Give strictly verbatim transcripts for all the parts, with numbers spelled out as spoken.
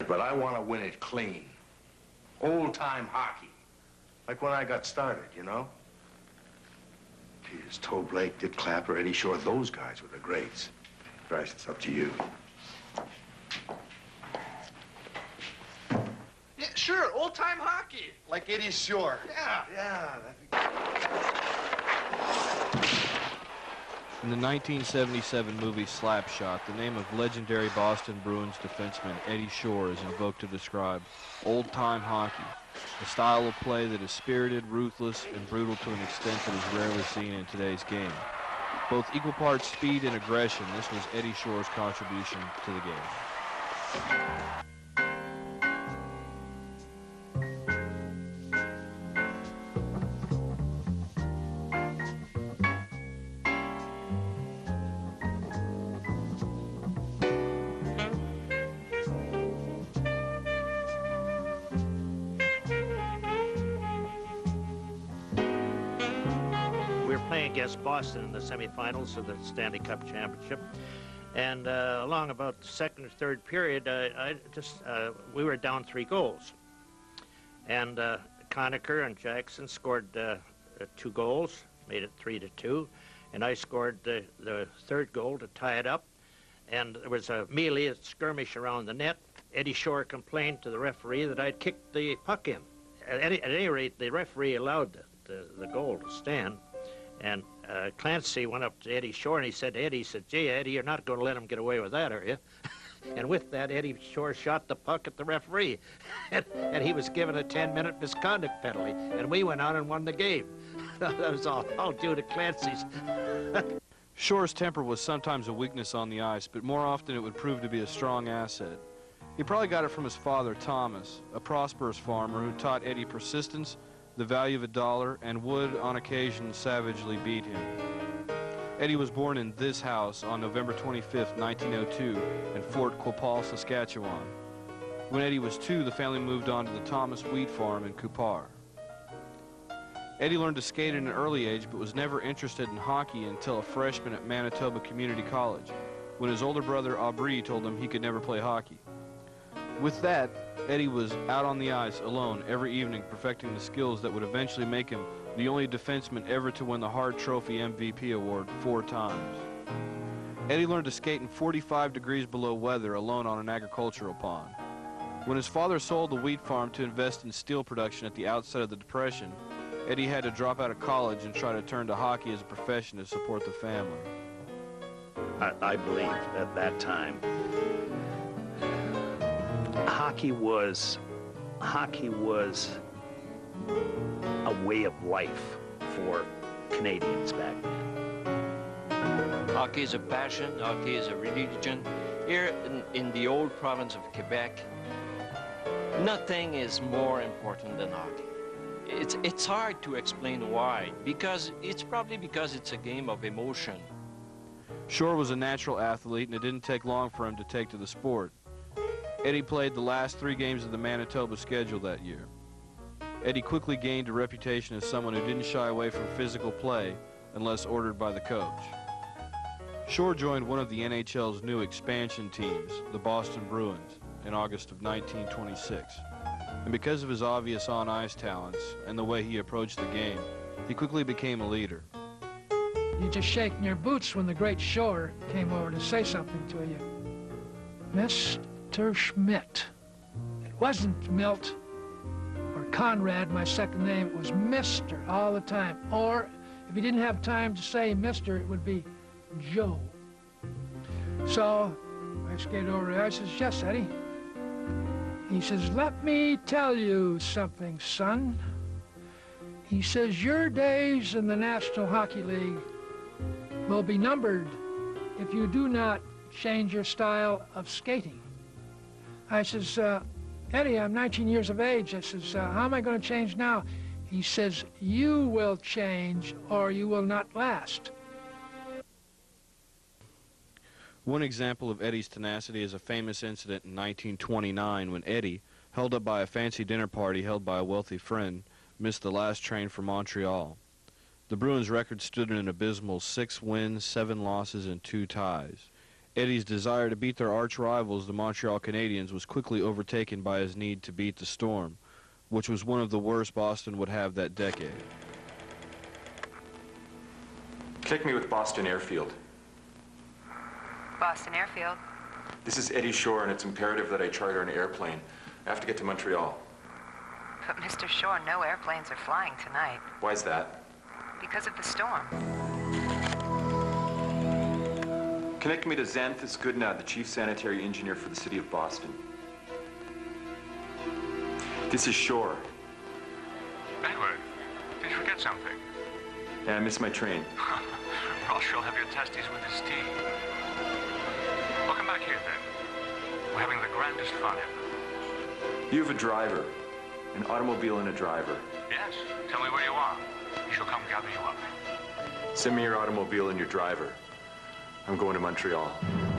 But I want to win it clean. Old-time hockey. Like when I got started, you know? Geez, Toe Blake, Dick Clapper, Eddie Shore, those guys were the greats. Bryce, it's up to you. Yeah, sure, old-time hockey. Like Eddie Shore. Yeah. Yeah, that'd be... In the nineteen seventy-seven movie Slapshot, the name of legendary Boston Bruins defenseman Eddie Shore is invoked to describe old-time hockey, a style of play that is spirited, ruthless, and brutal to an extent that is rarely seen in today's game. Both equal parts speed and aggression, this was Eddie Shore's contribution to the game. Against Boston in the semifinals of the Stanley Cup Championship, and uh, along about the second or third period, uh, I just uh, we were down three goals, and uh, Conacher and Jackson scored uh, two goals, made it three to two, and I scored the, the third goal to tie it up, and there was a melee, a skirmish around the net. Eddie Shore complained to the referee that I'd kicked the puck in. At any, at any rate, the referee allowed the, the, the goal to stand. And uh, Clancy went up to Eddie Shore, and he said to Eddie, he said, gee, Eddie, you're not going to let him get away with that, are you? And with that, Eddie Shore shot the puck at the referee. and, and he was given a ten-minute misconduct penalty. And we went on and won the game. That was all, all due to Clancy's. Shore's temper was sometimes a weakness on the ice, but more often it would prove to be a strong asset. He probably got it from his father, Thomas, a prosperous farmer who taught Eddie persistence, the value of a dollar, and would, on occasion, savagely beat him. Eddie was born in this house on November twenty-fifth, nineteen oh two, in Fort Quapaw, Saskatchewan. When Eddie was two, the family moved on to the Thomas Wheat Farm in Cupar. Eddie learned to skate at an early age, but was never interested in hockey until a freshman at Manitoba Community College, when his older brother Aubrey told him he could never play hockey. With that, Eddie was out on the ice alone every evening, perfecting the skills that would eventually make him the only defenseman ever to win the Hart Trophy M V P award four times. Eddie learned to skate in forty-five degrees below weather alone on an agricultural pond. When his father sold the wheat farm to invest in steel production at the outset of the Depression, Eddie had to drop out of college and try to turn to hockey as a profession to support the family. I, I believe at that time hockey was hockey was a way of life for Canadians back then. Hockey is a passion, hockey is a religion. Here in, in the old province of Quebec, nothing is more important than hockey. It's, it's hard to explain why, because it's probably because it's a game of emotion. Shore was a natural athlete, and it didn't take long for him to take to the sport. Eddie played the last three games of the Manitoba schedule that year. Eddie quickly gained a reputation as someone who didn't shy away from physical play unless ordered by the coach. Shore joined one of the N H L's new expansion teams, the Boston Bruins, in August of nineteen twenty-six. And because of his obvious on-ice talents and the way he approached the game, he quickly became a leader. You just shaking your boots when the great Shore came over to say something to you. Mister Schmidt. It wasn't Milt or Conrad, my second name. It was Mister all the time. Or if he didn't have time to say Mister, it would be Joe. So I skated over there. I says, yes, Eddie. He says, let me tell you something, son. He says, your days in the National Hockey League will be numbered if you do not change your style of skating. I says, uh, Eddie, I'm nineteen years of age. I says, uh, how am I going to change now? He says, you will change or you will not last. One example of Eddie's tenacity is a famous incident in nineteen twenty-nine when Eddie, held up by a fancy dinner party held by a wealthy friend, missed the last train for Montreal. The Bruins' record stood at an abysmal six wins, seven losses, and two ties. Eddie's desire to beat their arch rivals, the Montreal Canadiens, was quickly overtaken by his need to beat the Storm, which was one of the worst Boston would have that decade. Connect me with Boston Airfield. Boston Airfield. This is Eddie Shore, and it's imperative that I charter an airplane. I have to get to Montreal. But Mister Shore, no airplanes are flying tonight. Why is that? Because of the storm. Connect me to Xanthus Goodnow, the chief sanitary engineer for the city of Boston. This is Shore. Edward, did you forget something? Yeah, I missed my train. Ross shall have your testes with his tea. Well, come back here, then. We're having the grandest fun ever. You have a driver. An automobile and a driver. Yes. Tell me where you are. We shall come gather you up. Send me your automobile and your driver. I'm going to Montreal.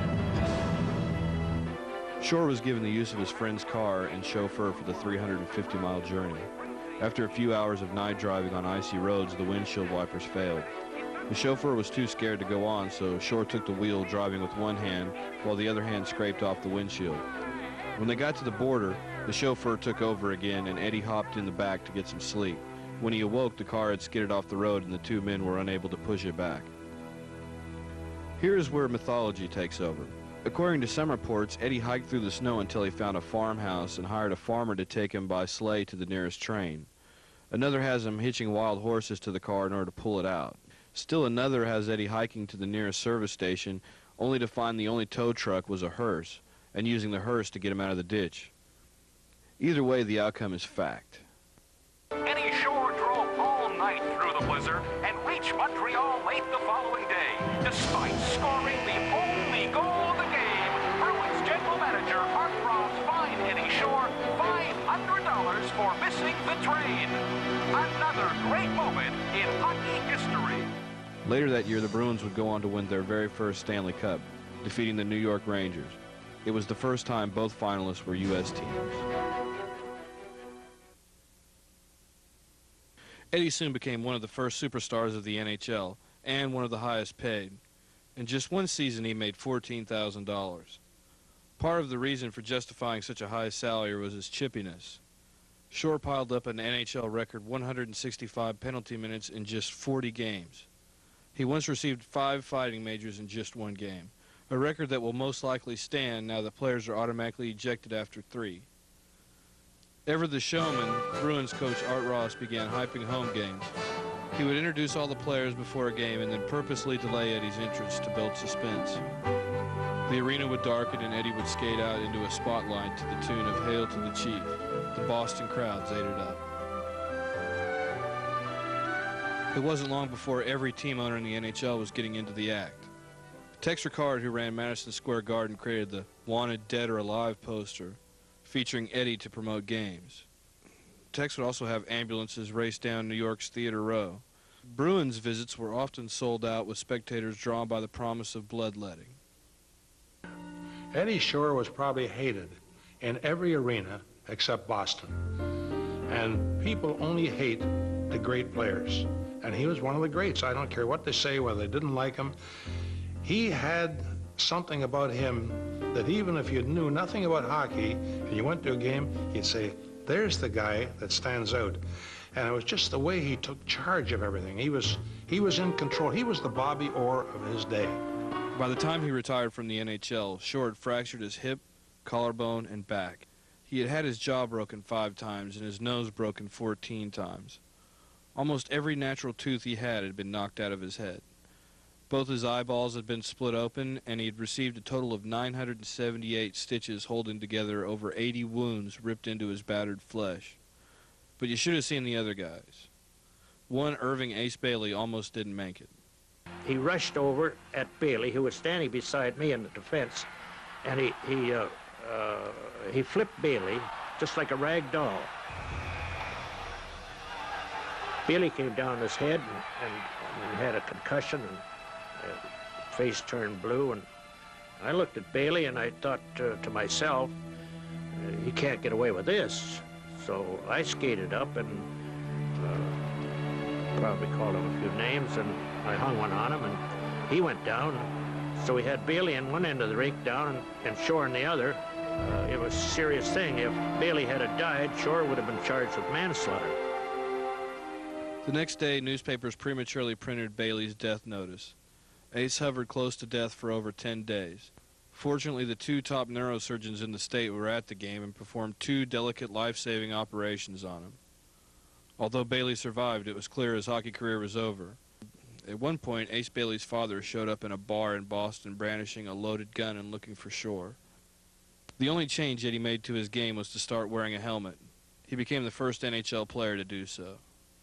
Shore was given the use of his friend's car and chauffeur for the three hundred fifty mile journey. After a few hours of night driving on icy roads, the windshield wipers failed. The chauffeur was too scared to go on, so Shore took the wheel, driving with one hand, while the other hand scraped off the windshield. When they got to the border, the chauffeur took over again, and Eddie hopped in the back to get some sleep. When he awoke, the car had skidded off the road, and the two men were unable to push it back. Here is where mythology takes over. According to some reports, Eddie hiked through the snow until he found a farmhouse and hired a farmer to take him by sleigh to the nearest train. Another has him hitching wild horses to the car in order to pull it out. Still another has Eddie hiking to the nearest service station, only to find the only tow truck was a hearse, and using the hearse to get him out of the ditch. Either way, the outcome is fact. Eddie Shore drove all night through the blizzard and reached Montreal late the following day, despite scoring the only goal of the game. Bruins general manager Art Ross fined Eddie Shore five hundred dollars for missing the train. Another great moment in hockey history. Later that year, the Bruins would go on to win their very first Stanley Cup, defeating the New York Rangers. It was the first time both finalists were U S teams. Eddie soon became one of the first superstars of the N H L and one of the highest paid. In just one season, he made fourteen thousand dollars. Part of the reason for justifying such a high salary was his chippiness. Shore piled up an N H L record one hundred sixty-five penalty minutes in just forty games. He once received five fighting majors in just one game, a record that will most likely stand now that players are automatically ejected after three. Ever the showman, Bruins coach Art Ross began hyping home games. He would introduce all the players before a game and then purposely delay Eddie's entrance to build suspense. The arena would darken and Eddie would skate out into a spotlight to the tune of Hail to the Chief. The Boston crowds ate it up. It wasn't long before every team owner in the N H L was getting into the act. Tex Rickard, who ran Madison Square Garden, created the Wanted Dead or Alive poster, featuring Eddie to promote games. Tex would also have ambulances race down New York's Theater Row. Bruins visits were often sold out, with spectators drawn by the promise of bloodletting. Eddie Shore was probably hated in every arena except Boston. And people only hate the great players. And he was one of the greats. I don't care what they say, whether they didn't like him. He had something about him that even if you knew nothing about hockey and you went to a game, you'd say, there's the guy that stands out. And it was just the way he took charge of everything. He was, he was in control. He was the Bobby Orr of his day. By the time he retired from the N H L, Shore had fractured his hip, collarbone, and back. He had had his jaw broken five times and his nose broken fourteen times. Almost every natural tooth he had had been knocked out of his head. Both his eyeballs had been split open, and he had received a total of nine hundred seventy-eight stitches holding together over eighty wounds ripped into his battered flesh. But you should have seen the other guys. One, Irving Ace Bailey, almost didn't make it. He rushed over at Bailey, who was standing beside me in the defense, and he he uh, uh, he flipped Bailey just like a rag doll. Bailey came down his head and, and, and had a concussion, and uh, face turned blue. And I looked at Bailey and I thought uh, to myself, uh, he can't get away with this. So I skated up and uh, probably called him a few names, and I hung one on him, and he went down. So we had Bailey in one end of the rink down and, and Shore in the other. Uh, it was a serious thing. If Bailey had died, Shore would have been charged with manslaughter. The next day, newspapers prematurely printed Bailey's death notice. Ace hovered close to death for over ten days. Fortunately, the two top neurosurgeons in the state were at the game and performed two delicate life-saving operations on him. Although Bailey survived, it was clear his hockey career was over. At one point, Ace Bailey's father showed up in a bar in Boston brandishing a loaded gun and looking for Shore. The only change Eddie made to his game was to start wearing a helmet. He became the first N H L player to do so.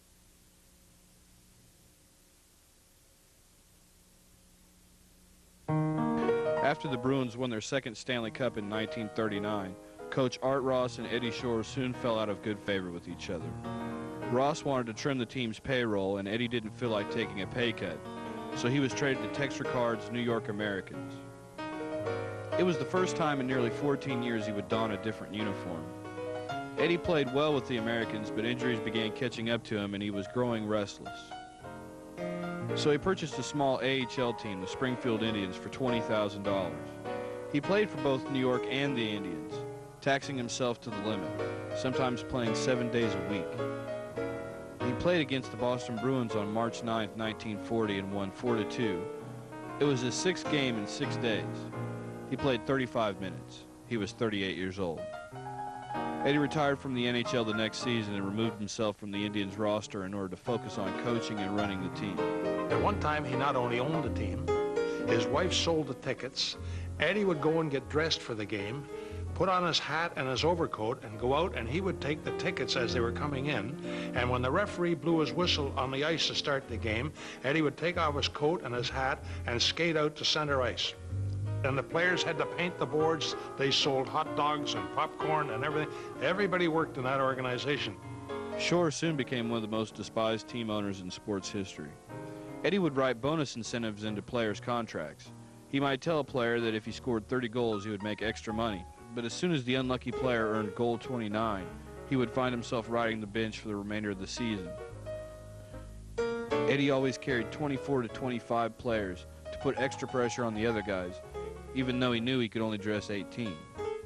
After the Bruins won their second Stanley Cup in nineteen thirty-nine, Coach Art Ross and Eddie Shore soon fell out of good favor with each other. Ross wanted to trim the team's payroll, and Eddie didn't feel like taking a pay cut, so he was traded to Textracard's New York Americans. It was the first time in nearly fourteen years he would don a different uniform. Eddie played well with the Americans, but injuries began catching up to him, and he was growing restless. So he purchased a small A H L team, the Springfield Indians, for twenty thousand dollars. He played for both New York and the Indians, taxing himself to the limit, sometimes playing seven days a week. He played against the Boston Bruins on March ninth, nineteen forty, and won four to two. It was his sixth game in six days. He played thirty-five minutes. He was thirty-eight years old. Eddie retired from the N H L the next season and removed himself from the Indians roster in order to focus on coaching and running the team. At one time, he not only owned the team, his wife sold the tickets. Eddie would go and get dressed for the game, put on his hat and his overcoat, and go out, and he would take the tickets as they were coming in. And when the referee blew his whistle on the ice to start the game, Eddie would take off his coat and his hat and skate out to center ice. And the players had to paint the boards. They sold hot dogs and popcorn and everything. Everybody worked in that organization. Shore soon became one of the most despised team owners in sports history. Eddie would write bonus incentives into players' contracts. He might tell a player that if he scored thirty goals, he would make extra money. But as soon as the unlucky player earned goal twenty-nine, he would find himself riding the bench for the remainder of the season. Eddie always carried twenty-four to twenty-five players to put extra pressure on the other guys, even though he knew he could only dress eighteen.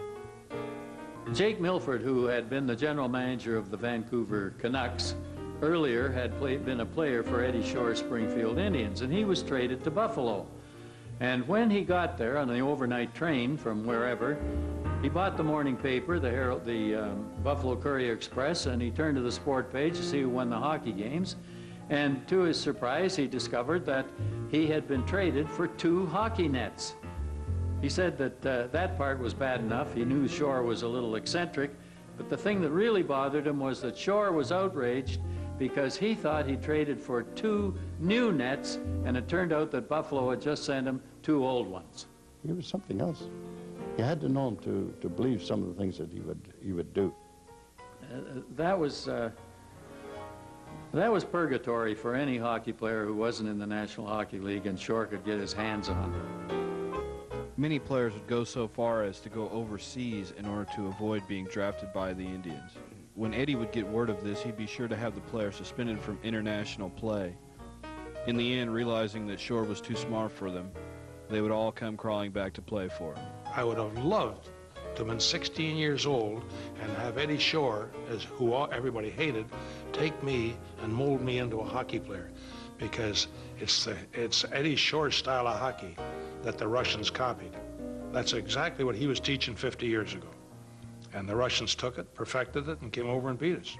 Jake Milford, who had been the general manager of the Vancouver Canucks, earlier had play, been a player for Eddie Shore's Springfield Indians, and he was traded to Buffalo. And when he got there on the overnight train from wherever, he bought the morning paper, the Herald, the um, Buffalo Courier Express, and he turned to the sport page to see who won the hockey games. And to his surprise, he discovered that he had been traded for two hockey nets. He said that uh, that part was bad enough. He knew Shore was a little eccentric, but the thing that really bothered him was that Shore was outraged because he thought he traded for two new nets, and it turned out that Buffalo had just sent him two old ones. He was something else. You had to know him to, to believe some of the things that he would, he would do. Uh, that was uh, that was purgatory for any hockey player who wasn't in the National Hockey League and Shore could get his hands on. Many players would go so far as to go overseas in order to avoid being drafted by the Indians. When Eddie would get word of this, he'd be sure to have the player suspended from international play. In the end, realizing that Shore was too smart for them, they would all come crawling back to play for him. I would have loved to have been sixteen years old and have Eddie Shore, as who all, everybody hated, take me and mold me into a hockey player, because it's the, it's Eddie Shore's style of hockey that the Russians copied. That's exactly what he was teaching fifty years ago. And the Russians took it, perfected it, and came over and beat us.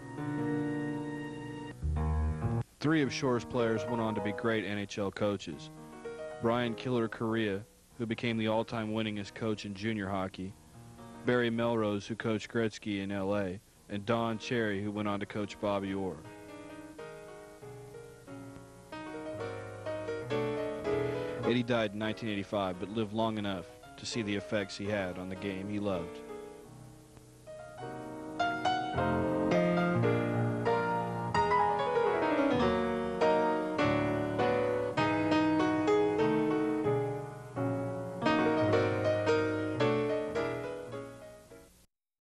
Three of Shore's players went on to be great N H L coaches. Brian Killer Correa, who became the all-time winningest coach in junior hockey, Barry Melrose, who coached Gretzky in L A, and Don Cherry, who went on to coach Bobby Orr. Eddie died in nineteen eighty-five, but lived long enough to see the effects he had on the game he loved.